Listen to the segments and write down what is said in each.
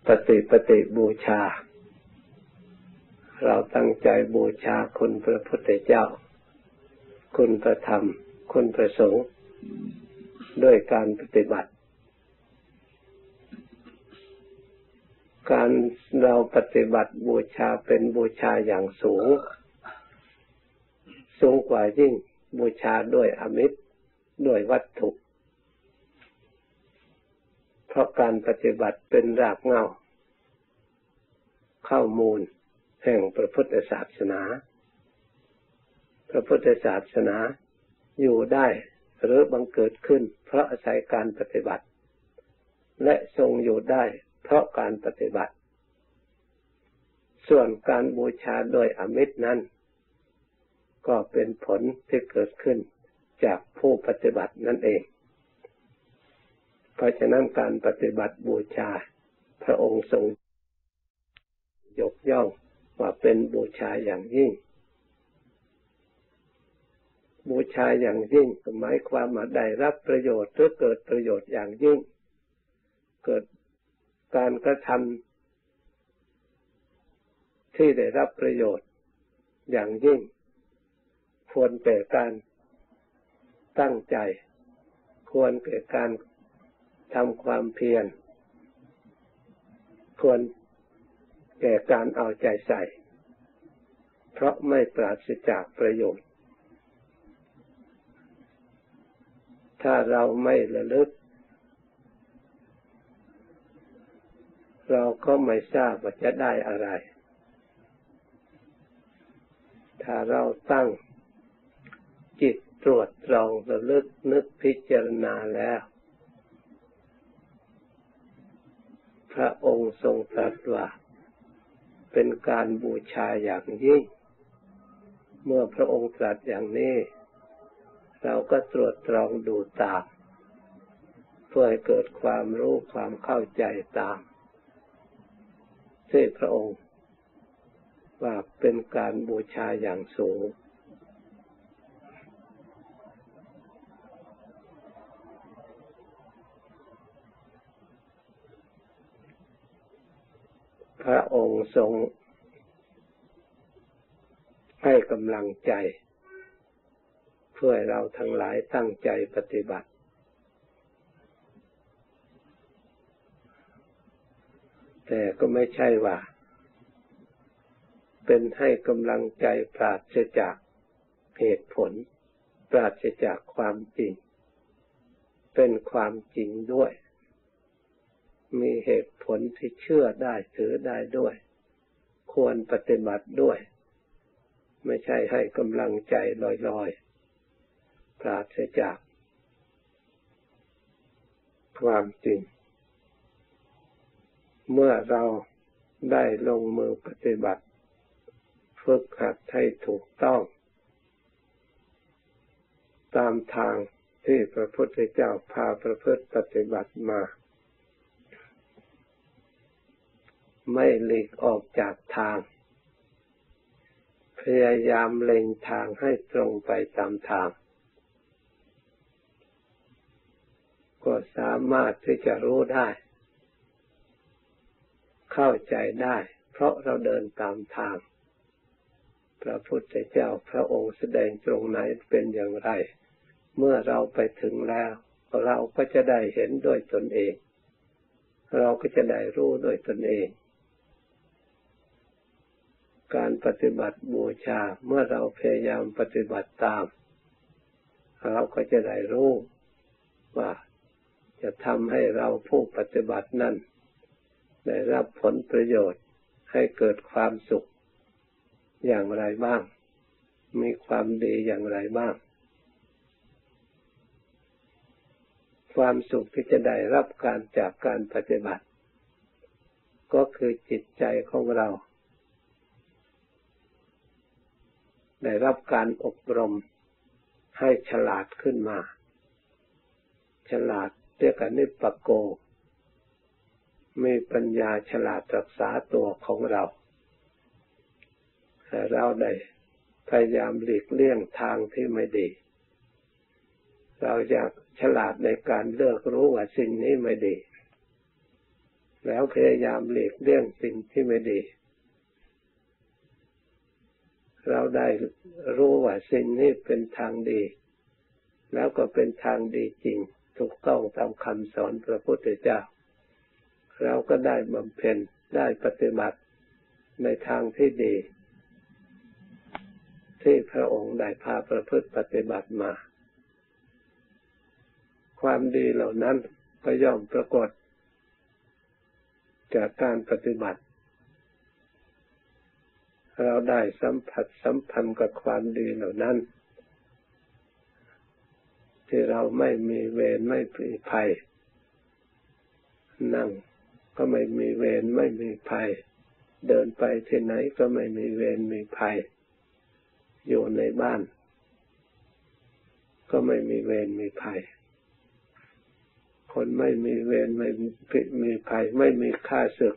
ปฏิบูชาเราตั้งใจบูชาคุณพระพุทธเจ้าคุณพระธรรมคุณพระสงฆ์ด้วยการปฏิบัติการเราปฏิบัติบูชาเป็นบูชาอย่างสูงกว่ายิ่งบูชาด้วยอมิตรด้วยวัตถุเพราะการปฏิบัติเป็นรากเหง้าข้อมูลแห่งพระพุทธศาสนาพระพุทธศาสนาอยู่ได้หรือบังเกิดขึ้นเพราะอาศัยการปฏิบัติและทรงอยู่ได้เพราะการปฏิบัติส่วนการบูชาโดยอมิตรนั้นก็เป็นผลที่เกิดขึ้นจากผู้ปฏิบัตินั่นเองเพราะฉะนั้นการปฏิบัติบูชาพระองค์ทรงยกย่องว่าเป็นบูชาอย่างยิ่งบูชาอย่างยิ่งหมายความว่าได้รับประโยชน์หรือเกิดประโยชน์อย่างยิ่งเกิดการกระทำที่ได้รับประโยชน์อย่างยิ่งควรแก่การตั้งใจควรแก่การทำความเพียรควรแก่การเอาใจใส่เพราะไม่ปราศจากประโยชน์ถ้าเราไม่ระลึกเราก็ไม่ทราบว่าจะได้อะไรถ้าเราตั้งจิตตรวจตรองระลึกนึกพิจารณาแล้วพระองค์ทรงตรัสว่าเป็นการบูชาอย่างยิ่งเมื่อพระองค์ตรัสอย่างนี้เราก็ตรวจตรองดูตามเพื่อให้เกิดความรู้ความเข้าใจตามที่พระองค์ว่าเป็นการบูชาอย่างสูงพระองค์ทรงให้กำลังใจเพื่อให้เราทั้งหลายตั้งใจปฏิบัติแต่ก็ไม่ใช่ว่าเป็นให้กำลังใจปราศจากเหตุผลปราศจากความจริงเป็นความจริงด้วยมีเหตุผลที่เชื่อได้ถือได้ด้วยควรปฏิบัติด้วยไม่ใช่ให้กำลังใจลอยๆปราศจากความจริงเมื่อเราได้ลงมือปฏิบัติฝึกหัดให้ถูกต้องตามทางที่พระพุทธเจ้าพาประพฤติปฏิบัติมาไม่หลีกออกจากทางพยายามเล็งทางให้ตรงไปตามทางก็สามารถที่จะรู้ได้เข้าใจได้เพราะเราเดินตามทางพระพุทธเจ้าพระองค์แสดงตรงไหนเป็นอย่างไรเมื่อเราไปถึงแล้วเราก็จะได้เห็นด้วยตนเองเราก็จะได้รู้ด้วยตนเองการปฏิบัติบูชาเมื่อเราพยายามปฏิบัติตามเราก็จะได้รู้ว่าจะทำให้เราผู้ปฏิบัตินั้นได้รับผลประโยชน์ให้เกิดความสุขอย่างไรบ้างมีความดีอย่างไรบ้างความสุขที่จะได้รับจากการปฏิบัติก็คือจิตใจของเราได้รับการอบรมให้ฉลาดขึ้นมาฉลาดเรียกว่านิปปโกมีปัญญาฉลาดรักษาตัวของเราเราได้พยายามหลีกเลี่ยงทางที่ไม่ดีเราอยากฉลาดในการเลือกรู้ว่าสิ่งนี้ไม่ดีแล้วพยายามหลีกเลี่ยงสิ่งที่ไม่ดีเราได้รู้ว่าสิ่งนี้เป็นทางดีแล้วก็เป็นทางดีจริงถูกต้องตามคำสอนพระพุทธเจ้าเราก็ได้บำเพ็ญได้ปฏิบัติในทางที่ดีที่พระองค์ได้พาประพฤติปฏิบัติมาความดีเหล่านั้นก็ย่อมปรากฏจากการปฏิบัติเราได้สัมผัสสัมพันธ์กับความดีเหล่านั้นที่เราไม่มีเวรไม่มีภัยนั่งก็ไม่มีเวรไม่มีภัยเดินไปที่ไหนก็ไม่มีเวรมีภัยอยู่ในบ้านก็ไม่มีเวรมีภัยคนไม่มีเวรไม่มีภัยไม่มีข้าศึก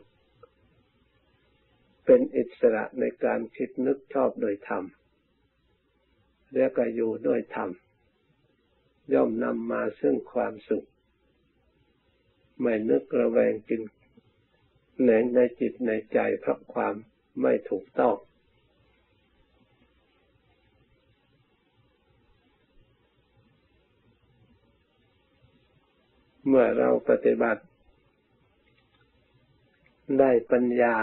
เป็นอิสระในการคิดนึกชอบโดยธรรมและก็อยู่ด้วยธรรมย่อมนำมาซึ่งความสุขไม่นึกระแวงจึงแหนงในจิตในใจเพราะความไม่ถูกต้องเมื่อเราปฏิบัติได้ปัญญา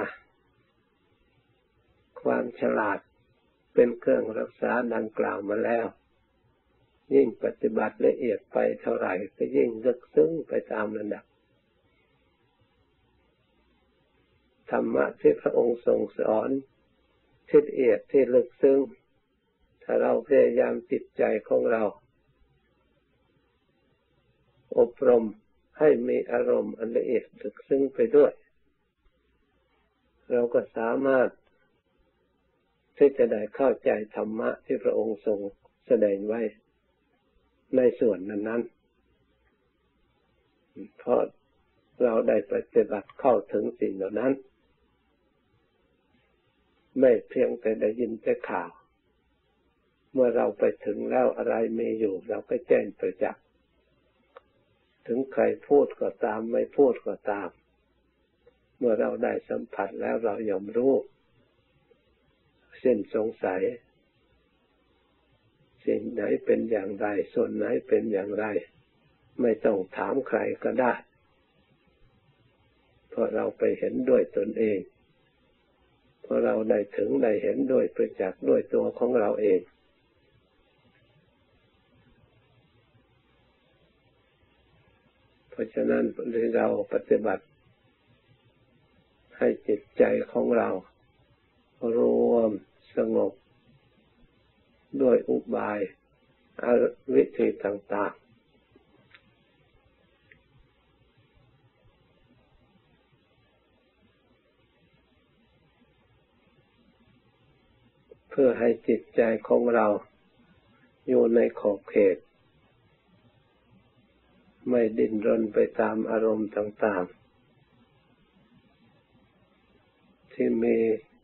ความฉลาดเป็นเครื่องรักษาดังกล่าวมาแล้วยิ่งปฏิบัติละเอียดไปเท่าไหร่ก็ยิ่งลึกซึ้งไปตามระดับธรรมะที่พระองค์ทรงสอนที่ละเอียดที่ลึกซึ้งถ้าเราพยายามจิตใจของเราอบรมให้มีอารมณ์อันละเอียดลึกซึ้งไปด้วยเราก็สามารถที่จะได้เข้าใจธรรมะที่พระองค์ทรงแสดงไว้ในส่วนนั้นๆเพราะเราได้ปฏิบัติเข้าถึงสิ่งเหล่านั้นไม่เพียงแต่ได้ยินแต่ข่าวเมื่อเราไปถึงแล้วอะไรมีอยู่เราก็แจ้งประจักษ์ถึงใครพูดก็ตามไม่พูดก็ตามเมื่อเราได้สัมผัสแล้วเราย่อมรู้สิ้นสงสัยสิ่งไหนเป็นอย่างไรส่วนไหนเป็นอย่างไรไม่ต้องถามใครก็ได้เพราะเราไปเห็นด้วยตนเองเพราะเราได้ถึงได้เห็นด้วยประจักษ์ด้วยตัวของเราเองเพราะฉะนั้นเราปฏิบัติให้จิตใจของเรารวมสงบด้วยอุบายวิธีต่างๆเพื่อให้จิตใจของเราอยู่ในขอบเขตไม่ดิ้นรนไปตามอารมณ์ต่างๆที่มี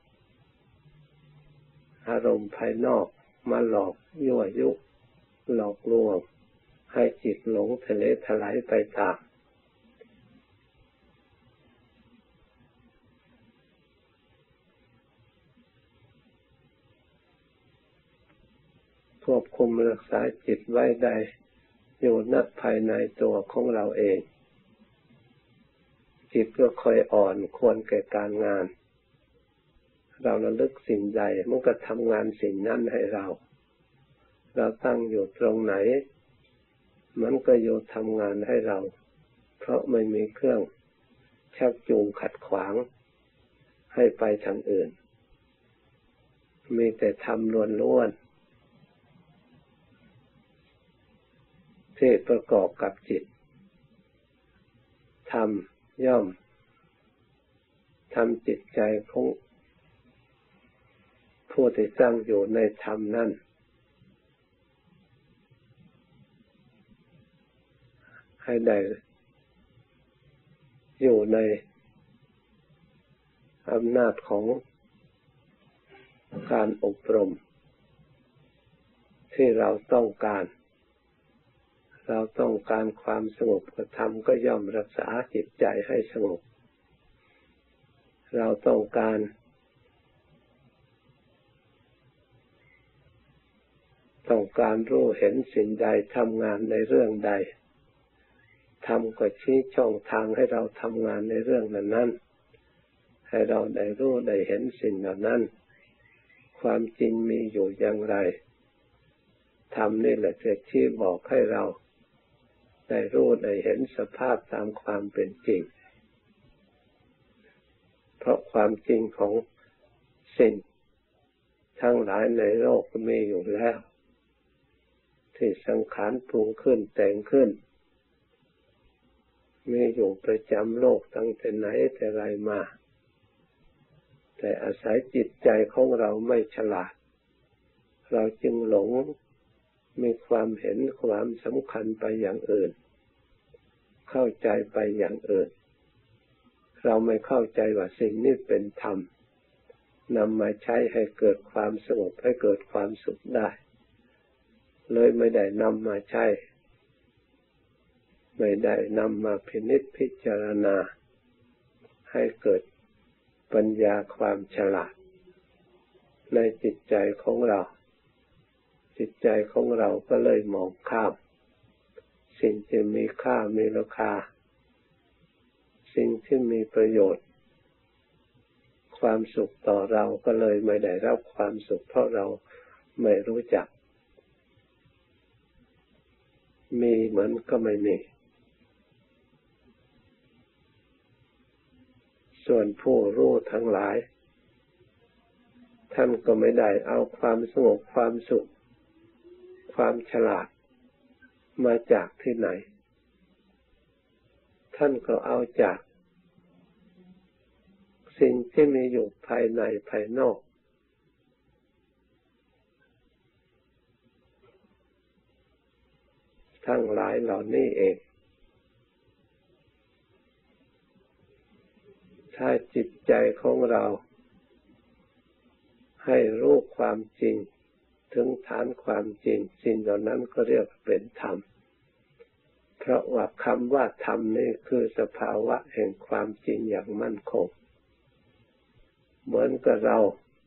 อารมณ์ภายนอกมาหลอกยั่วยุหลอกลวงให้จิตหลงทะเลถลายไปตามควบคุมรักษาจิตไว้ได้อยู่ณภายในตัวของเราเองจิตก็ค่อยอ่อนควรแก่การงานเราระลึกสิ่งใดมันก็ทำงานสิ่งนั้นให้เราตั้งอยู่ตรงไหนมันก็อยู่ทำงานให้เราเพราะไม่มีเครื่องชักจูงขัดขวางให้ไปทางอื่นมีแต่ธรรมล้วนๆที่ประกอบกับจิตธรรมย่อมทำจิตใจของผู้ที่ตั้งอยู่ในธรรมนั้นให้ได้อยู่ในอำนาจของการอบรมที่เราต้องการความสงบธรรมก็ย่อมรักษาจิตใจให้สงบเราต้องการรู้เห็นสิ่งใดทำงานในเรื่องใดทำก็ชี้ช่องทางให้เราทำงานในเรื่องนั้นๆให้เราได้รู้ได้เห็นสิ่งเหล่านั้นความจริงมีอยู่อย่างไรธรรมนี่แหละจะชี้บอกให้เราได้รู้ได้เห็นสภาพตามความเป็นจริงเพราะความจริงของสิ่งทั้งหลายในโลกมีอยู่แล้วที่สังขารปรุงขึ้นแต่งขึ้นมีอยู่ประจำโลกตั้งแต่ไหนแต่ไรมาแต่อาศัยจิตใจของเราไม่ฉลาดเราจึงหลงมีความเห็นความสำคัญไปอย่างอื่นเข้าใจไปอย่างอื่นเราไม่เข้าใจว่าสิ่งนี้เป็นธรรมนำมาใช้ให้เกิดความสงบให้เกิดความสุขได้เลยไม่ได้นำมาใช้ไม่ได้นำมาพินิจพิจารณาให้เกิดปัญญาความฉลาดในจิตใจของเราจิตใจของเราก็เลยมองข้ามสิ่งที่มีค่ามีราคาสิ่งที่มีประโยชน์ความสุขต่อเราก็เลยไม่ได้รับความสุขเพราะเราไม่รู้จักมีเหมือนก็ไม่มีส่วนผู้รู้ทั้งหลายท่านก็ไม่ได้เอาความสงบความสุขความฉลาดมาจากที่ไหนท่านก็เอาจากสิ่งที่มีอยู่ภายในภายนอกทั้งหลายเหล่านี้เองถ้าจิตใจของเราให้รู้ความจริงถึงฐานความจริงสิ่งเหล่านั้นก็เรียกเป็นธรรมเพราะว่าคำว่าธรรมนี่คือสภาวะแห่งความจริงอย่างมั่นคงเหมือนกับเรา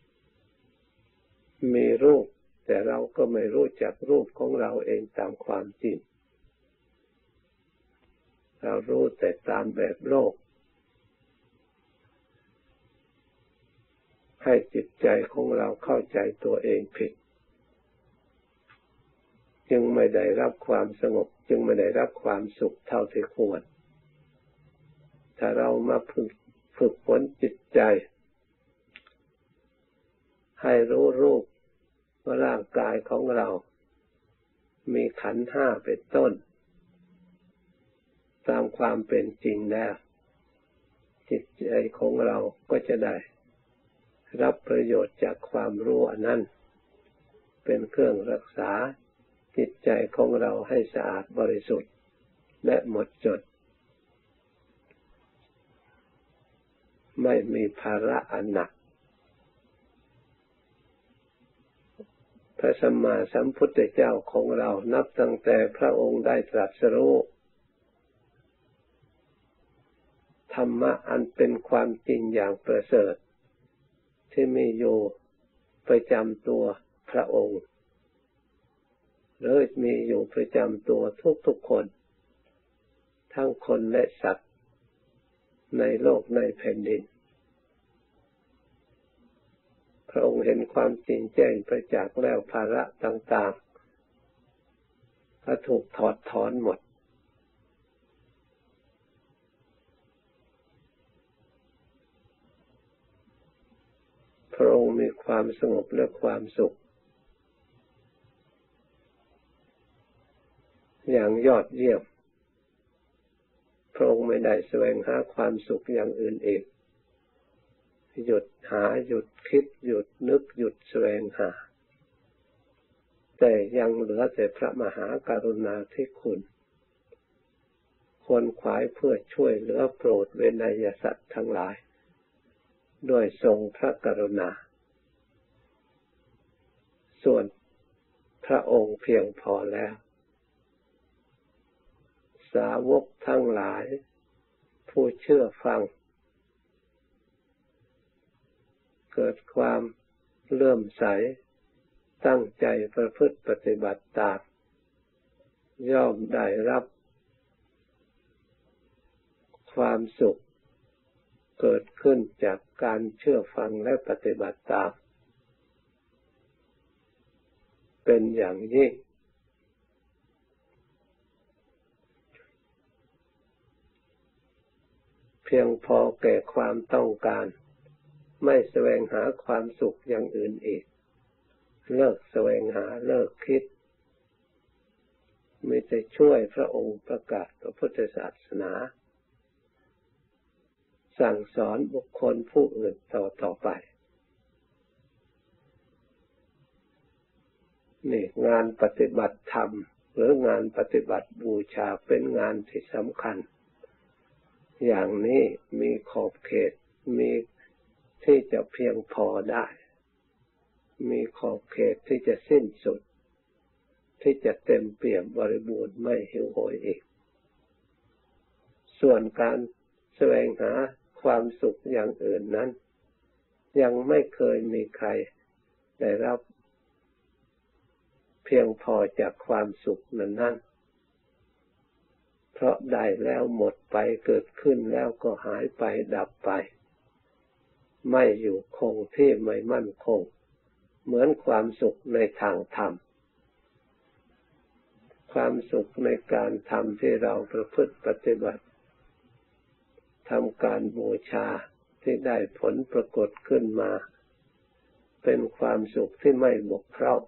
มีรูปแต่เราก็ไม่รู้จักรูปของเราเองตามความจริงเรารู้แต่ตามแบบโลกให้จิตใจของเราเข้าใจตัวเองผิดจึงไม่ได้รับความสงบจึงไม่ได้รับความสุขเท่าที่ควรถ้าเรามาฝึกฝนจิตใจให้รู้รูปว่าร่างกายของเรามีขันธ์ห้าเป็นต้นตามความเป็นจริงแล้วจิตใจของเราก็จะได้รับประโยชน์จากความรู้อันนั้นเป็นเครื่องรักษาจิตใจของเราให้สะอาดบริสุทธิ์และหมดจดไม่มีภาระอันหนักพระสัมมาสัมพุทธเจ้าของเรานับตั้งแต่พระองค์ได้ตรัสรู้ธรรมะอันเป็นความจริงอย่างประเสริฐที่มีอยู่ประจำตัวพระองค์หรือมีอยู่ประจำตัวทุกๆคนทั้งคนและสัตว์ในโลกในแผ่นดินพระองค์เห็นความจริงแจ้งประจักษ์แล้วภาระต่างๆก็ถูกถอดถอนหมดพระองค์มีความสงบและความสุขอย่างยอดเยี่ยมพระองค์ไม่ได้แสวงหาความสุขอย่างอื่นอีกหยุดหาหยุดคิดหยุดนึกหยุดแสวงหาแต่ยังเหลือแต่พระมหากรุณาธิคุณควรขวายเพื่อช่วยเหลือโปรดเวนยสัตว์ทั้งหลายด้วยทรงพระกรุณาส่วนพระองค์เพียงพอแล้วสาวกทั้งหลายผู้เชื่อฟังเกิดความเลื่อมใสตั้งใจประพฤติปฏิบัติตามย่อมได้รับความสุขเกิดขึ้นจากการเชื่อฟังและปฏิบัติตามเป็นอย่างยิ่งเพียงพอแก่ความต้องการไม่แสวงหาความสุขอย่างอื่นอีกเลิกแสวงหาเลิกคิดมีแต่ช่วยพระองค์ประกาศพระพุทธศาสนาสั่งสอนบุคคลผู้อื่นต่อไปนี่งานปฏิบัติธรรมหรืองานปฏิบัติบูชาเป็นงานที่สำคัญอย่างนี้มีขอบเขตมีที่จะเพียงพอได้มีขอบเขตที่จะสิ้นสุดที่จะเต็มเปี่ยมบริบูรณ์ไม่หิวโหยอีกส่วนการแสวงหาความสุขอย่างอื่นนั้นยังไม่เคยมีใครได้รับเพียงพอจากความสุขนั้นเพราะได้แล้วหมดไปเกิดขึ้นแล้วก็หายไปดับไปไม่อยู่คงที่ไม่มั่นคงเหมือนความสุขในทางธรรมความสุขในการทำที่เราประพฤติปฏิบัติทำการบูชาที่ได้ผลปรากฏขึ้นมาเป็นความสุขที่ไม่บกพร่อง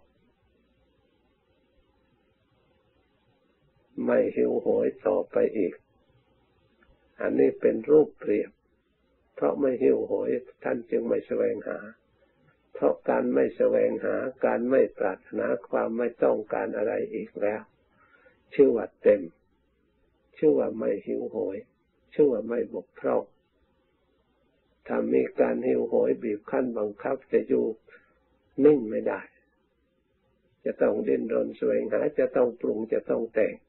ไม่หิวโหยต่อไปอีกอันนี้เป็นรูปเปรียบเพราะไม่หิวโหยท่านจึงไม่แสวงหาเพราะการไม่แสวงหาการไม่ปรารถนาความไม่ต้องการอะไรอีกแล้วชื่อว่าเต็มชื่อว่าไม่หิวโหยชื่อว่าไม่บกพร่องถ้ามีการหิวโหยบีบคั้นบังคับจะอยู่นิ่งไม่ได้จะต้องดิ้นรนแสวงหาจะต้องปรุงจะต้องแต่ง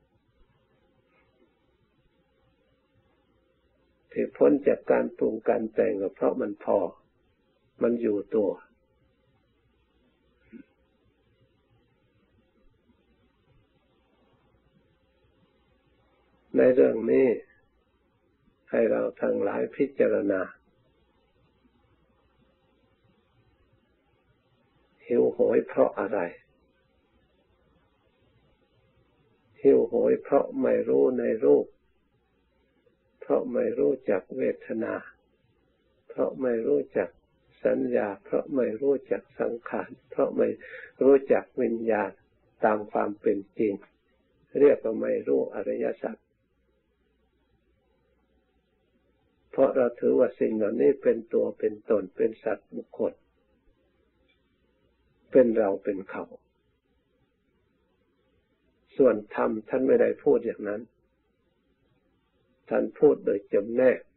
ที่พ้นจากการปรุงการแต่งก็เพราะมันพอมันอยู่ตัวในเรื่องนี้ให้เราทั้งหลายพิจารณาหิวโหยเพราะอะไรหิวโหยเพราะไม่รู้ในรูปเพราะไม่รู้จักเวทนาเพราะไม่รู้จักสัญญาเพราะไม่รู้จักสังขารเพราะไม่รู้จักวิญญาณตามความเป็นจริงเรียกว่าไม่รู้อริยสัจเพราะเราถือว่าสิ่งเหล่านี้เป็นตัวเป็นตนเป็นสัตว์บุคคลเป็นเราเป็นเขาส่วนธรรมท่านไม่ได้พูดอย่างนั้นท่านพูดโดยจำแนก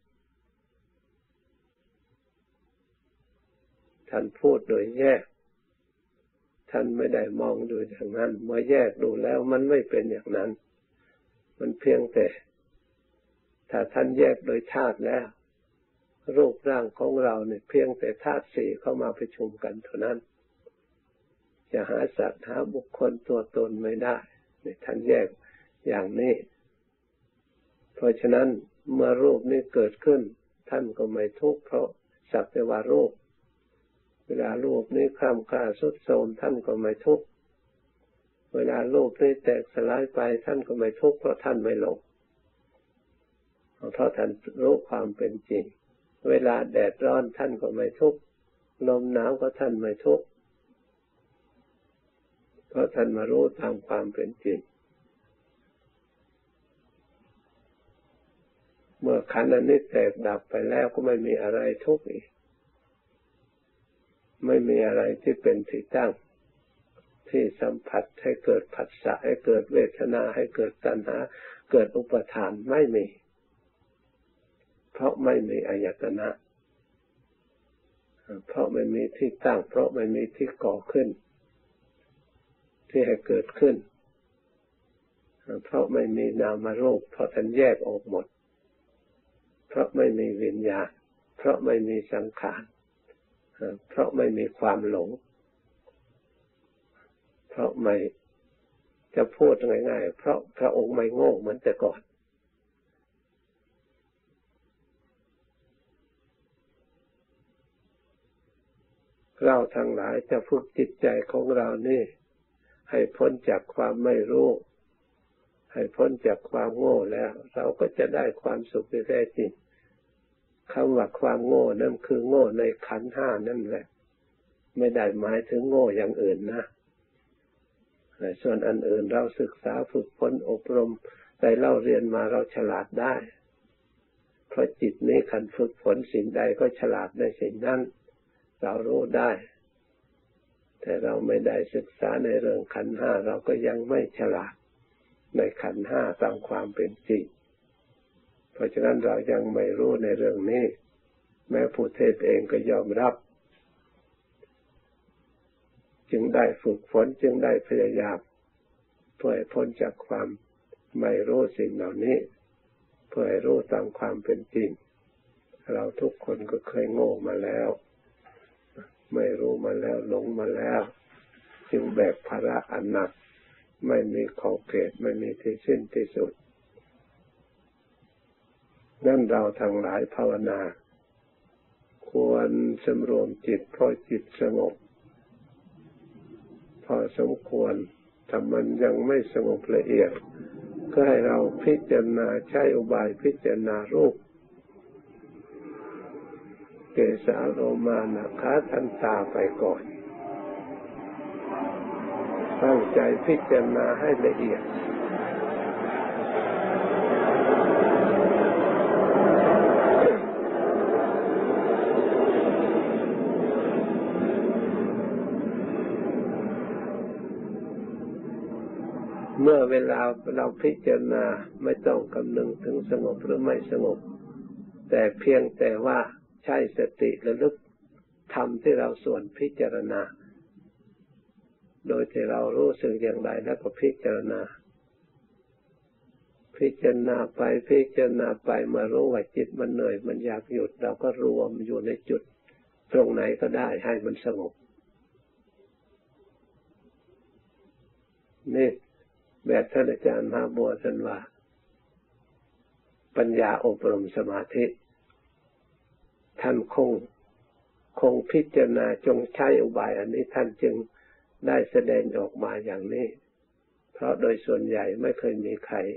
ท่านพูดโดยแยกท่านไม่ได้มองดูอย่างนั้นเมื่อแยกดูแล้วมันไม่เป็นอย่างนั้นมันเพียงแต่ถ้าท่านแยกโดยธาตุแล้วรูปร่างของเราเนี่ยเพียงแต่ธาตุสี่เข้ามาประชุมกันเท่านั้นจะหาสัตว์หาบุคคลตัวตนไม่ได้ท่านแยกอย่างนี้เพราะฉะนั้นเมื่อรูปนี้เกิดขึ้นท่านก็ไม่ทุกข์เพราะสักแต่ว่ารูปเวลารูปนี้คล่ำคล้าทรุดโทรมท่านก็ไม่ทุกข์เวลารูปนี้แตกสลายไปท่านก็ไม่ทุกข์เพราะท่านไม่หลงเพราะท่านรู้ความเป็นจริงเวลาแดดร้อนท่านก็ไม่ทุกข์ลมหนาวก็ท่านไม่ทุกข์เพราะท่านมารู้ตามความเป็นจริงเมื่อขันธ์อันนี้แตกดับไปแล้วก็ไม่มีอะไรทุกข์อีกไม่มีอะไรที่เป็นที่ตั้งที่สัมผัสให้เกิดผัสสะให้เกิดเวทนาให้เกิดตัณหาเกิดอุปทานไม่มีเพราะไม่มีอายตนะเพราะไม่มีที่ตั้งเพราะไม่มีที่ก่อขึ้นที่ให้เกิดขึ้นเพราะไม่มีนามรูปเพราะท่านแยกออกหมดเพราะไม่มีวิญญาณเพราะไม่มีสังขารเพราะไม่มีความหลงเพราะไม่จะพูดง่ายๆเพราะพระองค์ไม่โง่เหมือนแต่ก่อนเราทั้งหลายจะฝึกจิตใจของเรานี่ให้พ้นจากความไม่รู้ให้พ้นจากความโง่แล้วเราก็จะได้ความสุขที่แท้จริงคำว่าความโง่นั่นคือโง่ในขันธ์ห้านั่นแหละไม่ได้หมายถึงโง่อย่างอื่นนะส่วนอันอื่นเราศึกษาฝึกฝนอบรมได้เล่าเรียนมาเราฉลาดได้เพราะจิตนี้ขันฝึกฝนสิ่งใดก็ฉลาดในสิ่งนั้นเรารู้ได้แต่เราไม่ได้ศึกษาในเรื่องขันธ์ห้าเราก็ยังไม่ฉลาดในขันธ์ห้าตามความเป็นจริงเพราะฉะนั้นเรายังไม่รู้ในเรื่องนี้แม้ผู้เทศเองก็ยอมรับจึงได้ฝึกฝนจึงได้พยายามเพื่อให้พ้นจากความไม่รู้สิ่งเหล่านี้เพื่อให้รู้ตามความเป็นจริงเราทุกคนก็เคยโง่มาแล้วไม่รู้มาแล้วหลงมาแล้วจึงแบกภาระอันหนักไม่มีขอบเขตไม่มีที่สิ้นที่สุดนั่นเราทั้งหลายภาวนาควรสำรวมจิตเพราะจิตสงบพอสมควรถ้ามันยังไม่สงบละเอียดก็ให้เราพิจารณาใช้อุบายพิจารณารูปเกสาโลมานะขาทันตาไปก่อนตั้งใจพิจารณาให้ละเอียดเมื่อเวลาเราพิจารณาไม่ต้องคำนึงถึงสงบหรือไม่สงบแต่เพียงแต่ว่าใช้สติระลึกธรรมที่เราส่วนพิจารณาโดยที่เรารู้สึกอย่างไรแล้วก็พิจารณาไปพิจารณาไปเมื่อรู้ว่าจิตมันเหนื่อยมันอยากหยุดเราก็รวมอยู่ในจุดตรงไหนก็ได้ให้มันสงบนี่แบบท่านอาจารย์มหาบัวท่านว่าปัญญาอบรมสมาธิท่านคงพิจารณาจงใช้อุบายอันนี้ท่านจึงได้แสดงออกมาอย่างนี้เพราะโดยส่วนใหญ่ไม่เคยมีใคร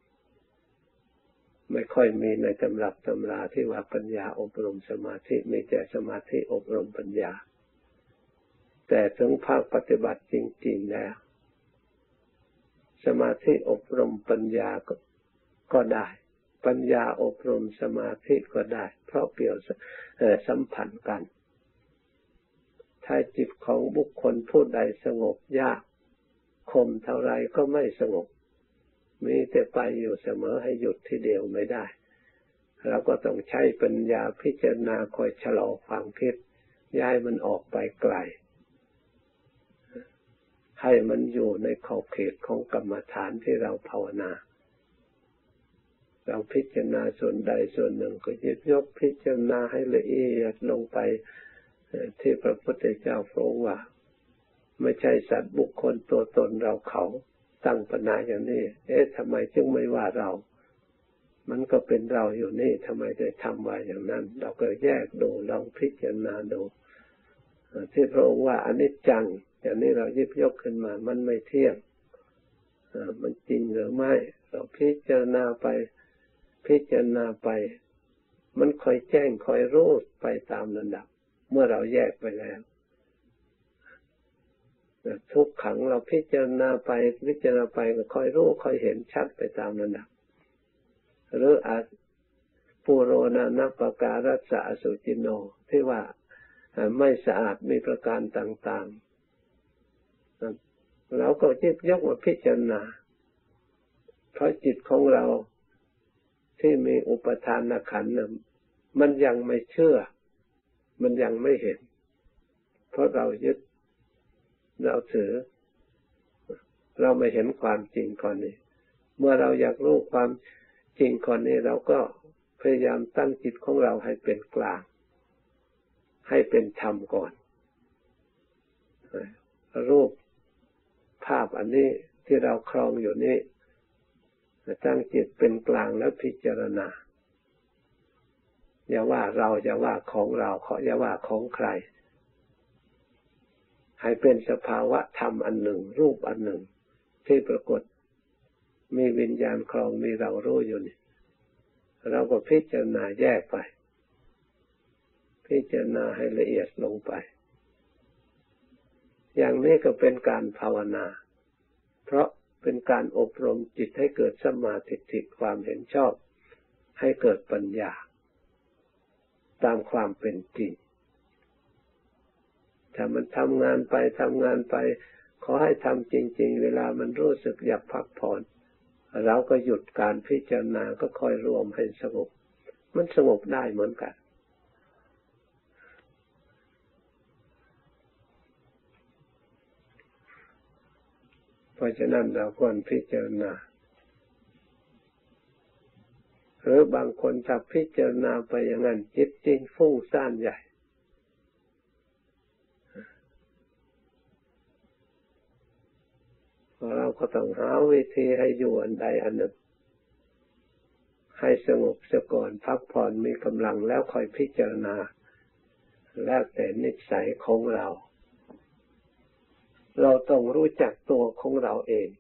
ไม่ค่อยมีในตำรับตำราที่ว่าปัญญาอบรมสมาธิมีแต่สมาธิอบรมปัญญาแต่ถึงภาคปฏิบัติจริงๆแล้วสมาธิอบรมปัญญาก็ได้ปัญญาอบรมสมาธิก็ได้เพราะเกี่ยวสัมพันธ์กันถ้าจิตของบุคคลผู้ใดสงบยากข่มเท่าไรก็ไม่สงบมีแต่ไปอยู่เสมอให้หยุดทีเดียวไม่ได้เราก็ต้องใช้ปัญญาพิจารณาคอยชะลอความคิดย้ายมันออกไปไกลให้มันอยู่ในขอบเขตของกรรมฐานที่เราภาวนาเราพิจารณาส่วนใดส่วนหนึ่งก็ยกพิจารณาให้ละเอียดลงไปที่พระพุทธเจ้าทรงว่าไม่ใช่สัตว์บุคคลตัวตนเราเขาตั้งปัญหาอย่างนี้ทำไมจึงไม่ว่าเรามันก็เป็นเราอยู่นี่ทำไมได้ทำไว้อย่างนั้นเราก็แยกดูลองพิจารณาดูที่พระองค์ว่าอนิจจังอย่างนี้เราหยิบยกขึ้นมามันไม่เที่ยงมันจริงหรือไม่เราพิจารณาไปมันค่อยแจ้งค่อยรู้ไปตามลำดับเมื่อเราแยกไปแล้วทุกขังเราพิจารณาไปก็ค่อยรู้ค่อยเห็นชัดไปตามลำดับหรือปุโรนานัปการัสสะอสุจิโนที่ว่าไม่สะอาดมีประการต่างๆเราก็ยกมาพิจารณาเพราะจิตของเราที่มีอุปทานขันธ์มันยังไม่เชื่อมันยังไม่เห็นเพราะเรายึดเราถือเราไม่เห็นความจริงก่อนนี้เมื่อเราอยากรู้ความจริงก่อนนี้เราก็พยายามตั้งจิตของเราให้เป็นกลางใให้เป็นธรรมก่อนรูปภาพอันนี้ที่เราครองอยู่นี้ตั้งจิตเป็นกลางแล้วพิจารณาอย่าว่าเราอย่าว่าของเราอย่าว่าของใครให้เป็นสภาวะธรรมอันหนึ่งรูปอันหนึ่งที่ปรากฏมีวิญญาณครองมีเรารู้อยู่นี่เราก็พิจารณาแยกไปพิจารณาให้ละเอียดลงไปอย่างนี้ก็เป็นการภาวนาเพราะเป็นการอบรมจิตให้เกิดสัมมาทิฏฐิความเห็นชอบให้เกิดปัญญาตามความเป็นจริงถ้ามันทำงานไปขอให้ทำจริงๆเวลามันรู้สึกอยากพักผ่อนเราก็หยุดการพิจารณาก็ค่อยรวมให้สงบมันสงบได้เหมือนกันเพราะฉะนั้นเราควรพิจารณาหรือบางคนถ้าพิจารณาไปอย่างนั้นจิตจริงฟุ้งซ่านใหญ่เราก็ต้องหาวิธีให้อยู่อันใดอันหนึ่งให้สงบซะก่อนพักผ่อนมีกำลังแล้วค่อยพิจารณาแล้วแต่นิสัยของเราเราต้องรู้จักตัวของเราเอง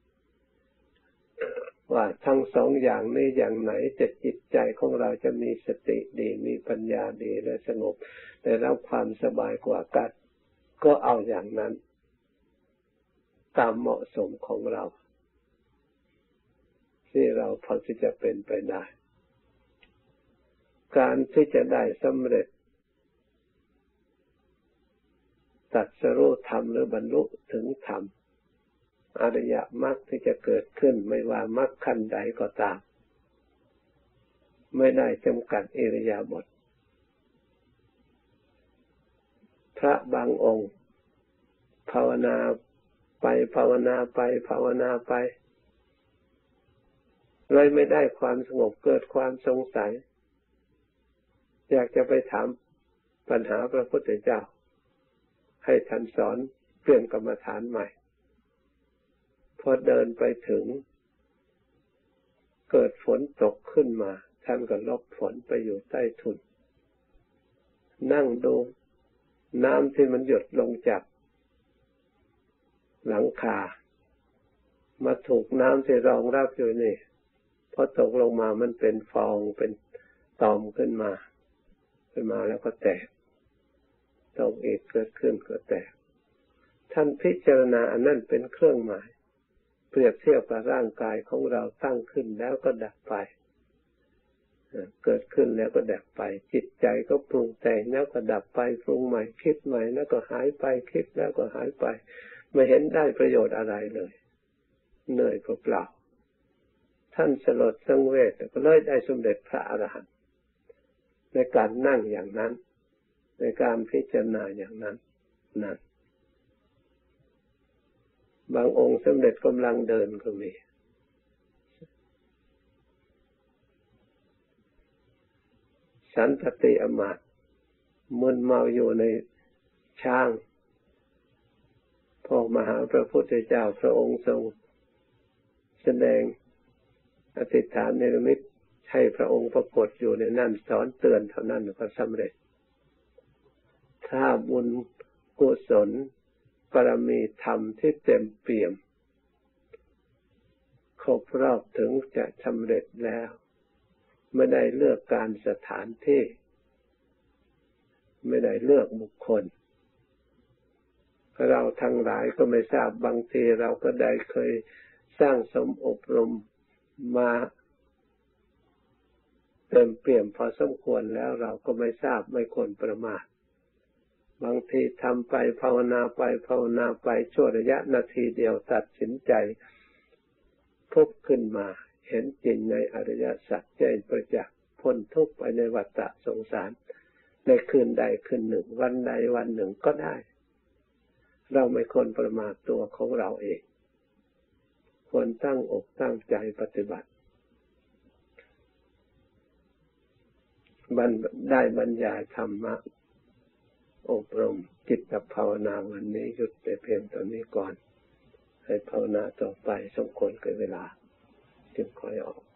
ว่าทั้งสองอย่างนี้อย่างไหนจะจิตใจของเราจะมีสติดีมีปัญญาดีและสงบได้รับความสบายกว่ากันก็เอาอย่างนั้นตามเหมาะสมของเราที่เราพอที่จะเป็นไปได้การที่จะได้สำเร็จตรัสรู้ธรรมหรือบรรลุถึงธรรมอริยมรรคที่จะเกิดขึ้นไม่ว่ามรรคขั้นใดก็ตามไม่ได้จำกัดอิริยาบถพระบางองค์ภาวนาไปภาวนาไปเลยไม่ได้ความสงบเกิดความสงสัยอยากจะไปถามปัญหาพระพุทธเจ้าให้ท่านสอนเปลี่ยนกรรมฐานใหม่พอเดินไปถึงเกิดฝนตกขึ้นมาท่านก็หลบฝนไปอยู่ใต้ถุนนั่งดูน้ำที่มันหยดลงจากหลังคามาถูกน้ำที่รองรับอยู่นี่พอตกลงมามันเป็นฟองเป็นตอมขึ้นมาแล้วก็แตกตกอีกเกิดขึ้นก็แตกท่านพิจารณาอันนั้นเป็นเครื่องหมายเปรียบเทียบกับร่างกายของเราตั้งขึ้นแล้วก็ดับไปเกิดขึ้นแล้วก็ดับไปจิตใจก็ปรุงแต่งแล้วก็ดับไปปรุงใหม่คิดใหม่แล้วก็หายไปคิดแล้วก็หายไปไม่เห็นได้ประโยชน์อะไรเลยเหนื่อยเปล่าท่านสลดสังเวชก็เลยได้สมเด็จพระอรหันต์ในการนั่งอย่างนั้นในการพิจารณาอย่างนั้นนั่นบางองค์สำเร็จกำลังเดินก็มีสันตติอมาตย์มึนเมาอยู่ในช้างพอมาหาพระพุทธเจ้าพระองค์ทรงแสดงอธิษฐานเนรมิตให้พระองค์ปรากฏอยู่ในนั่นสอนเตือนเท่านั้นก็สำเร็จถ้าบุญกุศลบารมีธรรมที่เต็มเปี่ยมครบรอบถึงจะสำเร็จแล้วไม่ได้เลือกการสถานที่ไม่ได้เลือกบุคคลเราทั้งหลายก็ไม่ทราบบางทีเราก็ได้เคยสร้างสมอบรมมาเต็มเปี่ยมพอสมควรแล้วเราก็ไม่ทราบไม่ควรประมาทบางทีทำไปภาวนาไปชั่วระยะนาทีเดียวตัดสินใจพุบขึ้นมาเห็นจริงในอริยสัจแจ้งประจักษ์พ้นทุกข์ไปในวัฏสงสารในคืนใดคืนหนึ่งวันใดวันหนึ่งก็ได้เราไม่ควรประมาทตัวของเราเองควรตั้งอกตั้งใจปฏิบัติได้บรรยายธรรมะอบรมจิตภาวนาวันนี้หยุดไปเพียงตอนนี้ก่อนให้ภาวนาต่อไปสมควรกับเวลาจึงค่อยออก